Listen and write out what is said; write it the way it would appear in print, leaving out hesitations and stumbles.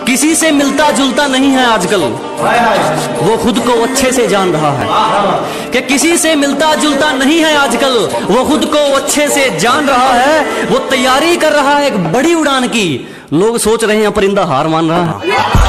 किसी से मिलता जुलता नहीं है आजकल, वो खुद को अच्छे से जान रहा है। कि किसी से मिलता जुलता नहीं है आजकल, वो खुद को अच्छे से जान रहा है। वो तैयारी कर रहा है एक बड़ी उड़ान की, लोग सोच रहे हैं परिंदा हार मान रहा है।